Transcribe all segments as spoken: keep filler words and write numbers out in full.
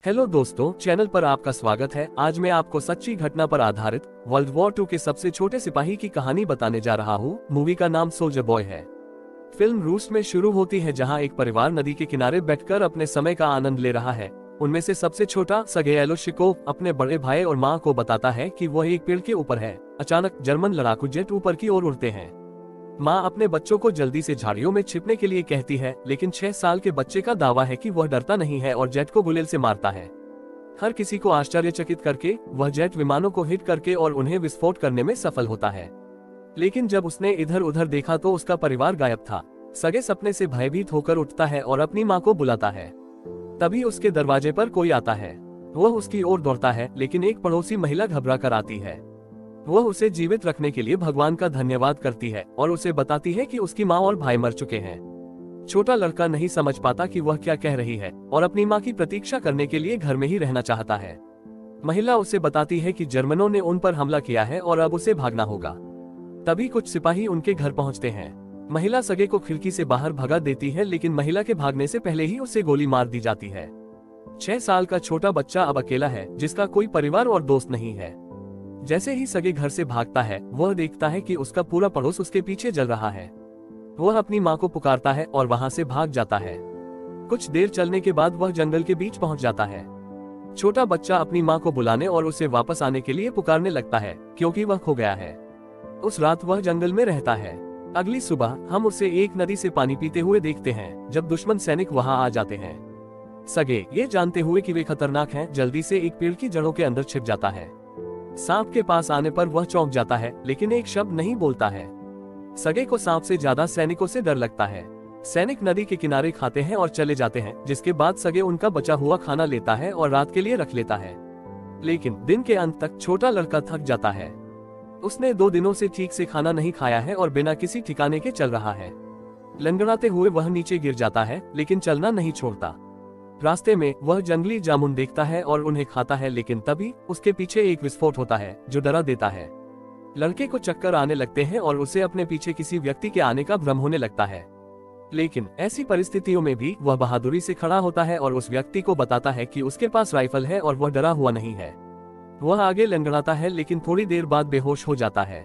Hello दोस्तों, channel पर आपका स्वागत है। आज मैं आपको सच्ची घटना पर आधारित वर्ल्ड वॉर टू के सबसे छोटे सिपाही की कहानी बताने जा रहा हूँ। मूवी का नाम सोल्जर बॉय है। फिल्म रूस में शुरू होती है, जहाँ एक परिवार नदी के किनारे बैठकर अपने समय का आनंद ले रहा है। उनमें से सबसे छोटा सर्गेई शिकोव अपने बड़े भाई और माँ को बताता है कि वह एक पेड़ के ऊपर है। अचानक जर्मन लड़ाकू जेट ऊपर की ओर उड़ते हैं। माँ अपने बच्चों को जल्दी से झाड़ियों में छिपने के लिए कहती है, लेकिन छह साल के बच्चे का दावा है कि वह डरता नहीं है और जेट को गुलेल से मारता है। हर किसी को आश्चर्यचकित करके वह जेट विमानों को हिट करके और उन्हें विस्फोट करने में सफल होता है। लेकिन जब उसने इधर उधर देखा तो उसका परिवार गायब था। सगे सपने से भयभीत होकर उठता है और अपनी माँ को बुलाता है। तभी उसके दरवाजे पर कोई आता है। वह उसकी ओर दौड़ता है, लेकिन एक पड़ोसी महिला घबरा कर आती है। वह उसे जीवित रखने के लिए भगवान का धन्यवाद करती है और उसे बताती है कि उसकी माँ और भाई मर चुके हैं। छोटा लड़का नहीं समझ पाता कि वह क्या कह रही है और अपनी माँ की प्रतीक्षा करने के लिए घर में ही रहना चाहता है। महिला उसे बताती है कि जर्मनों ने उन पर हमला किया है और अब उसे भागना होगा। तभी कुछ सिपाही उनके घर पहुंचते हैं। महिला सगे को खिड़की से बाहर भगा देती है, लेकिन महिला के भागने से पहले ही उसे गोली मार दी जाती है। छह साल का छोटा बच्चा अब अकेला है, जिसका कोई परिवार और दोस्त नहीं है। जैसे ही सगे घर से भागता है, वह देखता है कि उसका पूरा पड़ोस उसके पीछे जल रहा है। वह अपनी माँ को पुकारता है और वहां से भाग जाता है। कुछ देर चलने के बाद वह जंगल के बीच पहुंच जाता है। छोटा बच्चा अपनी माँ को बुलाने और उसे वापस आने के लिए पुकारने लगता है, क्योंकि वह खो गया है। उस रात वह जंगल में रहता है। अगली सुबह हम उसे एक नदी से पानी पीते हुए देखते हैं, जब दुश्मन सैनिक वहां आ जाते हैं। सगे ये जानते हुए कि वे खतरनाक हैं, जल्दी से एक पेड़ की जड़ों के अंदर छिप जाता है। सांप के पास आने पर वह चौंक जाता है, लेकिन एक शब्द नहीं बोलता है। सगे को सांप से ज्यादा सैनिकों से डर लगता है। सैनिक नदी के किनारे खाते हैं और चले जाते हैं, जिसके बाद सगे उनका बचा हुआ खाना लेता है और रात के लिए रख लेता है। लेकिन दिन के अंत तक छोटा लड़का थक जाता है। उसने दो दिनों से ठीक से खाना नहीं खाया है और बिना किसी ठिकाने के चल रहा है। लंगड़ाते हुए वह नीचे गिर जाता है, लेकिन चलना नहीं छोड़ता। रास्ते में वह जंगली जामुन देखता है और उन्हें खाता है, लेकिन तभी उसके पीछे एक विस्फोट होता है जो डरा देता है। लड़के को चक्कर आने लगते हैं और उसे अपने पीछे किसी व्यक्ति के आने का भ्रम होने लगता है। लेकिन ऐसी परिस्थितियों में भी वह बहादुरी से खड़ा होता है और उस व्यक्ति को बताता है कि उसके पास राइफल है और वह डरा हुआ नहीं है। वह आगे लंगड़ाता है, लेकिन थोड़ी देर बाद बेहोश हो जाता है।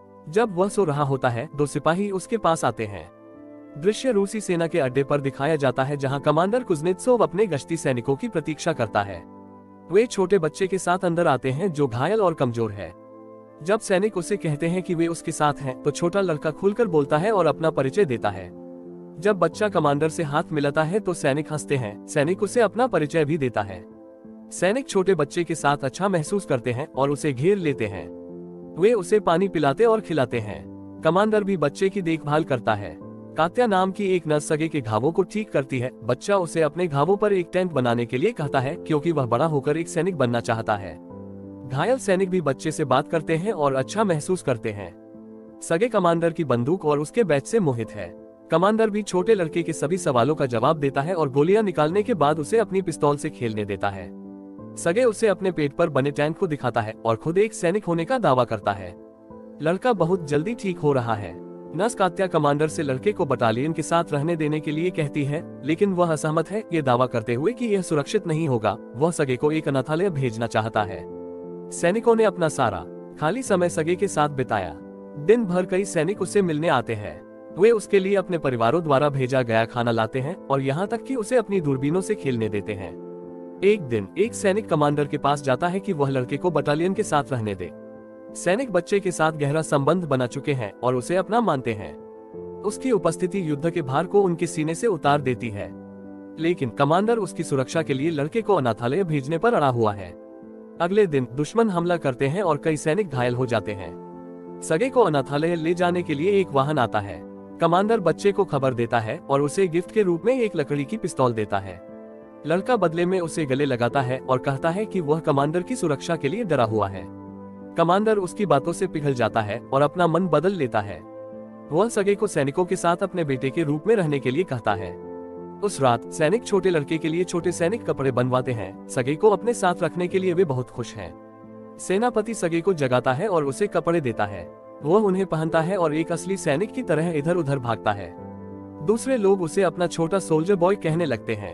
जब वह सो रहा होता है, दो सिपाही उसके पास आते हैं। दृश्य रूसी सेना के अड्डे पर दिखाया जाता है, जहां कमांडर कुज़नेत्सोव अपने गश्ती सैनिकों की प्रतीक्षा करता है। वे छोटे बच्चे के साथ अंदर आते हैं, जो घायल और कमजोर है। जब सैनिक उसे कहते हैं कि वे उसके साथ हैं, तो छोटा लड़का खुलकर बोलता है और अपना परिचय देता है। जब बच्चा कमांडर से हाथ मिलाता है तो सैनिक हंसते हैं। सैनिक उसे अपना परिचय भी देता है। सैनिक छोटे बच्चे के साथ अच्छा महसूस करते हैं और उसे घेर लेते हैं। वे उसे पानी पिलाते और खिलाते हैं। कमांडर भी बच्चे की देखभाल करता है। कात्या नाम की एक नर्स सगे के घावों को ठीक करती है। बच्चा उसे अपने घावों पर एक टेंट बनाने के लिए कहता है, क्योंकि वह बड़ा होकर एक सैनिक बनना चाहता है। घायल सैनिक भी बच्चे से बात करते हैं और अच्छा महसूस करते हैं। सगे कमांडर की बंदूक और उसके बैच से मोहित है। कमांडर भी छोटे लड़के के सभी सवालों का जवाब देता है और गोलियां निकालने के बाद उसे अपनी पिस्तौल से खेलने देता है। सगे उसे अपने पेट पर बने टैंक को दिखाता है और खुद एक सैनिक होने का दावा करता है। लड़का बहुत जल्दी ठीक हो रहा है। नर्स कात्या कमांडर से लड़के को बटालियन के साथ रहने देने के लिए कहती है, लेकिन वह असहमत है, ये दावा करते हुए कि यह सुरक्षित नहीं होगा। वह सगे को एक अनाथालय भेजना चाहता है। सैनिकों ने अपना सारा खाली समय सगे के साथ बिताया। दिन भर कई सैनिक उससे मिलने आते हैं। वे उसके लिए अपने परिवारों द्वारा भेजा गया खाना लाते हैं और यहाँ तक कि उसे अपनी दूरबीनों से खेलने देते हैं। एक दिन एक सैनिक कमांडर के पास जाता है कि वह लड़के को बटालियन के साथ रहने दे। सैनिक बच्चे के साथ गहरा संबंध बना चुके हैं और उसे अपना मानते हैं। उसकी उपस्थिति युद्ध के भार को उनके सीने से उतार देती है। लेकिन कमांडर उसकी सुरक्षा के लिए लड़के को अनाथालय भेजने पर अड़ा हुआ है। अगले दिन दुश्मन हमला करते हैं और कई सैनिक घायल हो जाते हैं। सगे को अनाथालय ले जाने के लिए एक वाहन आता है। कमांडर बच्चे को खबर देता है और उसे गिफ्ट के रूप में एक लकड़ी की पिस्तौल देता है। लड़का बदले में उसे गले लगाता है और कहता है कि वह कमांडर की सुरक्षा के लिए डरा हुआ है। कमांडर उसकी बातों से पिघल जाता है और अपना मन बदल लेता है। वह सगे को सैनिकों के साथ अपने बेटे के रूप में रहने के लिए कहता है। उस रात सैनिक छोटे लड़के के लिए छोटे सैनिक कपड़े बनवाते हैं। सगे को अपने साथ रखने के लिए वे बहुत खुश हैं। सेनापति सगे को जगाता है और उसे कपड़े देता है। वह उन्हें पहनता है और एक असली सैनिक की तरह इधर उधर भागता है। दूसरे लोग उसे अपना छोटा सोल्जर बॉय कहने लगते हैं।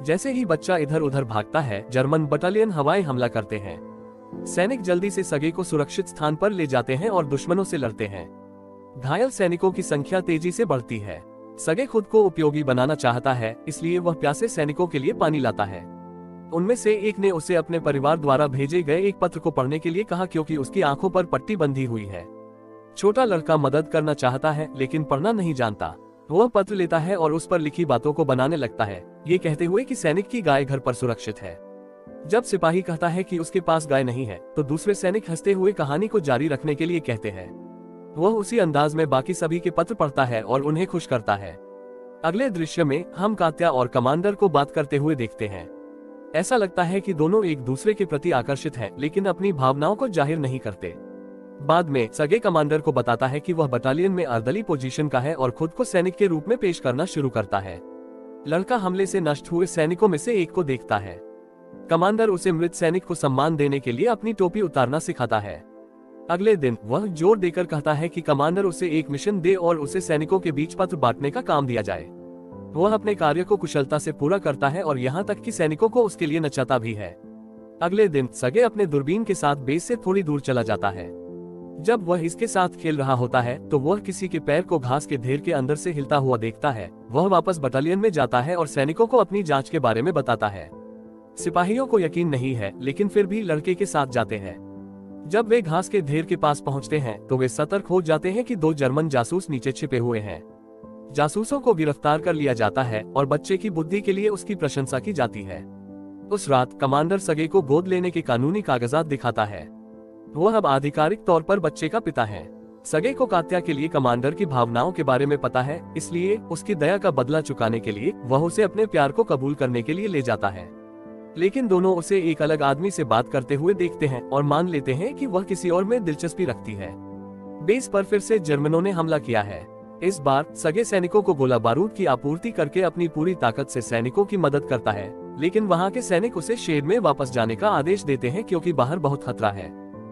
जैसे ही बच्चा इधर उधर भागता है, जर्मन बटालियन हवाई हमला करते हैं। सैनिक जल्दी से सगे को सुरक्षित स्थान पर ले जाते हैं और दुश्मनों से लड़ते हैं। घायल सैनिकों की संख्या तेजी से बढ़ती है। सगे खुद को उपयोगी बनाना चाहता है, इसलिए वह प्यासे सैनिकों के लिए पानी लाता है। उनमें से एक ने उसे अपने परिवार द्वारा भेजे गए एक पत्र को पढ़ने के लिए कहा, क्योंकि उसकी आंखों पर पट्टी बंधी हुई है। छोटा लड़का मदद करना चाहता है, लेकिन पढ़ना नहीं जानता। वह पत्र लेता है और उस पर लिखी बातों को बनाने लगता है, ये कहते हुए कि सैनिक की गाय घर पर सुरक्षित है। जब सिपाही कहता है कि उसके पास गाय नहीं है, तो दूसरे सैनिक हंसते हुए कहानी को जारी रखने के लिए कहते हैं। वह उसी अंदाज में बाकी सभी के पत्र पढ़ता है और उन्हें खुश करता है। अगले दृश्य में हम कात्या और कमांडर को बात करते हुए देखते हैं। ऐसा लगता है कि दोनों एक दूसरे के प्रति आकर्षित हैं, लेकिन अपनी भावनाओं को जाहिर नहीं करते। बाद में सगे कमांडर को बताता है कि वह बटालियन में अर्दली पोजीशन का है और खुद को सैनिक के रूप में पेश करना शुरू करता है। लड़का हमले से नष्ट हुए सैनिकों में से एक को देखता है। कमांडर उसे मृत सैनिक को सम्मान देने के लिए अपनी टोपी उतारना सिखाता है। अगले दिन वह जोर देकर कहता है कि कमांडर उसे एक मिशन दे और उसे सैनिकों के बीच पत्र बांटने का काम दिया जाए। वह अपने कार्य को कुशलता से पूरा करता है और यहाँ तक कि सैनिकों को उसके लिए नचाता भी है। अगले दिन सगे अपने दूरबीन के साथ बेस से थोड़ी दूर चला जाता है। जब वह इसके साथ खेल रहा होता है तो वह किसी के पैर को घास के ढेर के अंदर से हिलता हुआ देखता है। वह वापस बटालियन में जाता है और सैनिकों को अपनी जांच के बारे में बताता है। सिपाहियों को यकीन नहीं है, लेकिन फिर भी लड़के के साथ जाते हैं। जब वे घास के ढेर के पास पहुंचते हैं तो वे सतर्क हो जाते हैं कि दो जर्मन जासूस नीचे छिपे हुए हैं। जासूसों को गिरफ्तार कर लिया जाता है और बच्चे की बुद्धि के लिए उसकी प्रशंसा की जाती है। उस रात कमांडर सगे को गोद लेने के कानूनी कागजात दिखाता है। वह अब आधिकारिक तौर पर बच्चे का पिता है। सगे को कात्या के लिए कमांडर की भावनाओं के बारे में पता है, इसलिए उसकी दया का बदला चुकाने के लिए वह उसे अपने प्यार को कबूल करने के लिए ले जाता है। लेकिन दोनों उसे एक अलग आदमी से बात करते हुए देखते हैं और मान लेते हैं कि वह किसी और में दिलचस्पी रखती है। बेस पर फिर से जर्मनों ने हमला किया है। इस बार सगे सैनिकों को गोला बारूद की आपूर्ति करके अपनी पूरी ताकत से सैनिकों की मदद करता है, लेकिन वहां के सैनिक उसे शेड में वापस जाने का आदेश देते हैं क्योंकि बाहर बहुत खतरा है।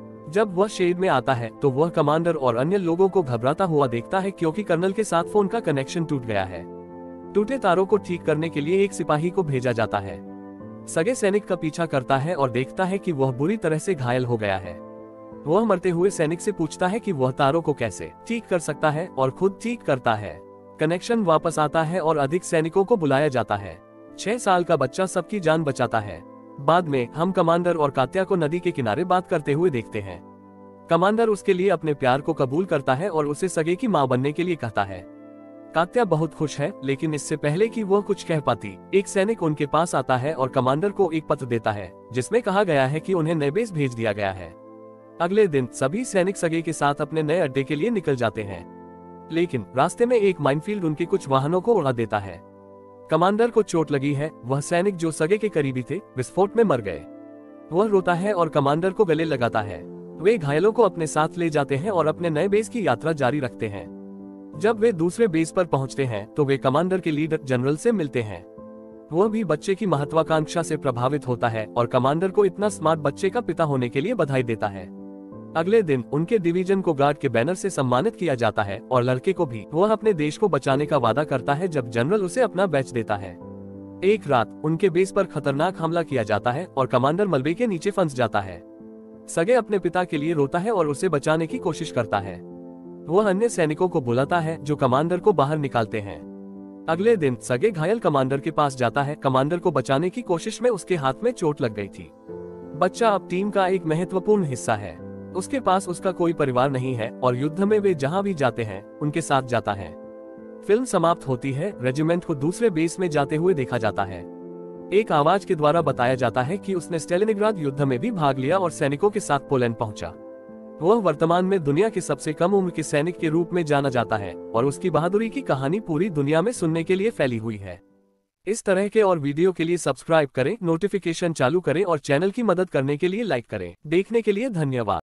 जब वह शेड में आता है तो वह कमांडर और अन्य लोगों को घबराता हुआ देखता है, क्योंकि कर्नल के साथ फोन का कनेक्शन टूट गया है। टूटे तारों को ठीक करने के लिए एक सिपाही को भेजा जाता है। सगे सैनिक का पीछा करता है और देखता है कि वह बुरी तरह से घायल हो गया है। वह मरते हुए सैनिक से पूछता है कि वह तारों को कैसे ठीक कर सकता है और खुद ठीक करता है। कनेक्शन वापस आता है और अधिक सैनिकों को बुलाया जाता है। छह साल का बच्चा सबकी जान बचाता है। बाद में हम कमांडर और कात्या को नदी के किनारे बात करते हुए देखते हैं। कमांडर उसके लिए अपने प्यार को कबूल करता है और उसे सगे की मां बनने के लिए कहता है। कात्या बहुत खुश है, लेकिन इससे पहले कि वह कुछ कह पाती, एक सैनिक उनके पास आता है और कमांडर को एक पत्र देता है जिसमें कहा गया है कि उन्हें नए बेस भेज दिया गया है। अगले दिन सभी सैनिक सगे के साथ अपने नए अड्डे के लिए निकल जाते हैं, लेकिन रास्ते में एक माइनफील्ड उनके कुछ वाहनों को उड़ा देता है। कमांडर को चोट लगी है। वह सैनिक जो सगे के करीबी थे विस्फोट में मर गए। वह रोता है और कमांडर को गले लगाता है। वे घायलों को अपने साथ ले जाते हैं और अपने नए बेस की यात्रा जारी रखते हैं। जब वे दूसरे बेस पर पहुंचते हैं तो वे कमांडर के लीडर जनरल से मिलते हैं। वह भी बच्चे की महत्वाकांक्षा से प्रभावित होता है और कमांडर को इतना स्मार्ट बच्चे का पिता होने के लिए बधाई देता है। अगले दिन उनके डिवीजन को गार्ड के बैनर से सम्मानित किया जाता है और लड़के को भी। वह अपने देश को बचाने का वादा करता है जब जनरल उसे अपना बैच देता है। एक रात उनके बेस पर खतरनाक हमला किया जाता है और कमांडर मलबे के नीचे फंस जाता है। सगे अपने पिता के लिए रोता है और उसे बचाने की कोशिश करता है। वह अन्य सैनिकों को बुलाता है जो कमांडर को बाहर निकालते हैं। अगले दिन सगे घायल कमांडर के पास जाता है। कमांडर को बचाने की कोशिश में उसके हाथ में चोट लग गई थी। बच्चा अब टीम का एक महत्वपूर्ण हिस्सा है। उसके पास उसका कोई परिवार नहीं है और युद्ध में वे जहां भी जाते हैं उनके साथ जाता है। फिल्म समाप्त होती है। रेजिमेंट को दूसरे बेस में जाते हुए देखा जाता है। एक आवाज के द्वारा बताया जाता है कि उसने स्टेलिनग्राद युद्ध में भी भाग लिया और सैनिकों के साथ पोलैंड पहुंचा। वह वर्तमान में दुनिया के सबसे कम उम्र के सैनिक के रूप में जाना जाता है और उसकी बहादुरी की कहानी पूरी दुनिया में सुनने के लिए फैली हुई है। इस तरह के और वीडियो के लिए सब्सक्राइब करें, नोटिफिकेशन चालू करें और चैनल की मदद करने के लिए लाइक करें। देखने के लिए धन्यवाद।